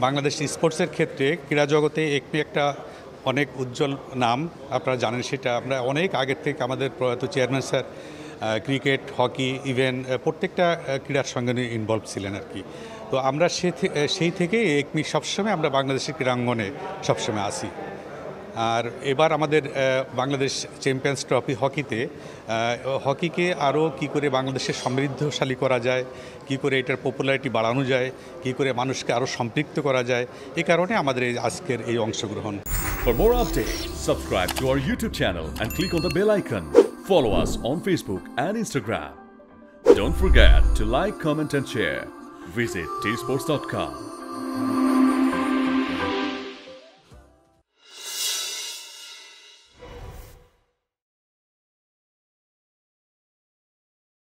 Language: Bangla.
বাংলাদেশ স্পোর্টসের ক্ষেত্রে ক্রীড়া জগতে একটি একটা অনেক উজ্জ্বল নাম, আপনারা জানেন সেটা। আমরা অনেক আগের থেকে আমাদের প্রয়াত chairman sir cricket, hockey, even প্রত্যেকটা ক্রীড়ার সঙ্গে ইনভলভ ছিলেন আর কি। তো আমরা সেই থেকে একমি সবসময় আমরা বাংলাদেশের ক্রীড়াঙ্গনে সবসময় আসি। আর এবার আমাদের বাংলাদেশ চ্যাম্পিয়ন্স ট্রফি হকিতে হকিকে আরও কী করে বাংলাদেশের সমৃদ্ধশালী করা যায়, কী করে এটার পপুলারিটি বাড়ানো যায়, কী করে মানুষকে আরও সম্পৃক্ত করা যায়, এই কারণে আমাদের এই আজকের এই অংশগ্রহণ। For more updates, subscribe to our YouTube channel and click on the bell icon. Follow us on Facebook and Instagram. Don't forget to like, comment and share. Visit tsports.com.